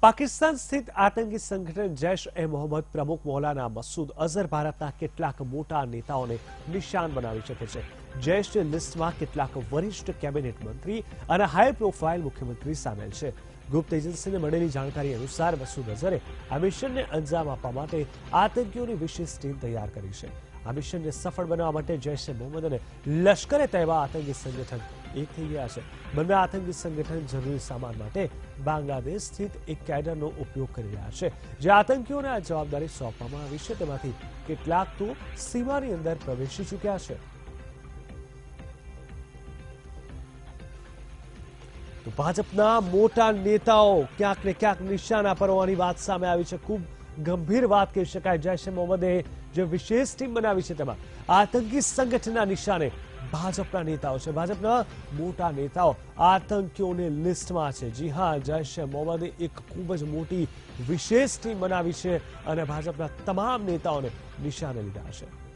पाकिस्तान स्थित आतंकी संगठन जैश-ए-मोहम्मद प्रमुख मौलाना मसूद अजहर भारतना કેટલાક મોટા નેતાઓને નિશાન બનાવી શકે છે। જૈશની લિસ્ટમાં કેટલાક વરિષ્ઠ કેબિનેટ મંત્રી અને હાઈ પ્રોફાઇલ મુખ્યમંત્રી સામેલ છે। ગુપ્ત એજન્સીને મળેલી જાણકારી અનુસાર મसूद અઝહરે આ મિશનને અંજામ આપવા માટે આતંકીઓની વિશેષ ટીમ તૈયાર કરી છે। આ મિશનને સફળ બનાવવા માટે જૈશ-એ-મોહમ્મદ અને લશ્કરે તૈયબા આતંકી સંગઠન એક થઈ ગયા છે। બંને આતંકી સંગઠન જરૂરી સામાન માટે બાંગ્લાદેશ સ્થિત એક કેડરનો ઉપયોગ કરી રહ્યા છે। જે આતંકીઓને આ જવાબદારી સોંપવામાં આવી છે તેમાંથી કેટલાક તો સીમાની અંદર પ્રવેશી ચૂક્યા છે। તો ભાજપના મોટા નેતાઓ ક્યાંક ને ક્યાંક નિશાના પર હોવાની વાત સામે આવી છે। ખૂબ ગંભીર વાત કહી શકાય। જૈશ-એ-મોહમ્મદે જે વિશેષ ટીમ બનાવી છે તેમાં આતંકી સંગઠનના નિશાને ભાજપના નેતાઓ છે। ભાજપના મોટા નેતાઓ આતંકીઓની લિસ્ટમાં છે। જી હા, જૈશ-એ-મોહમ્મદે એક ખૂબ જ મોટી વિશેષ ટીમ બનાવી છે અને ભાજપના તમામ નેતાઓને નિશાને લીધા છે।